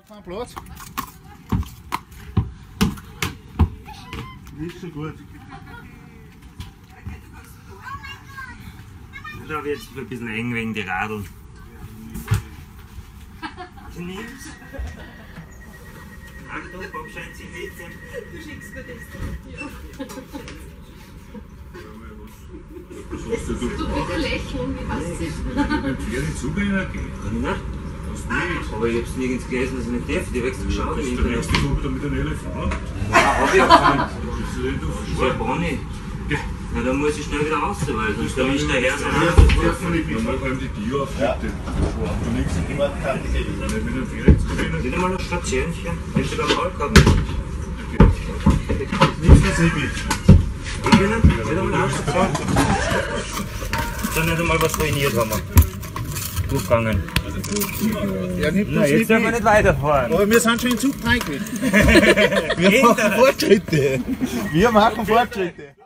Kein Platz. Nicht so gut. Da wird es ein bisschen eng wegen der Radeln. Du nimmst. Achtung, Bob scheint sich nicht. Du schickst mir das. So bitte lächeln, wie was ist. Pferde Zugänge gehen. Na? Hast du nicht? Aber ich hab's nirgends gelesen, dass ich nicht darf. Die wächst geschaut im Du Internet. hast die Woche mit einer LV. Ja, hab ich auch keinen. Das ist nicht auf Das ist ja Bonnie. Ja, dann muss ich schnell wieder raus, weil sonst erwischt der Herr sein Darf man nicht mit. Normal beim die Tür aufhalten. Du nichts. Nicht mit einem Pferdezugänge. Wieder mal ein Stationchen. Willst du da mal gehabt? Nichts mehr Sebi. Ich will nicht. Wieder mal rausgefahren. Dann nicht einmal was ruiniert haben wir. Durchgegangen. Ja, nicht Na, jetzt dürfen wir nicht weiterfahren. Aber wir sind schon in Zug rein gewesen. Wir machen Fortschritte. Wir machen Fortschritte.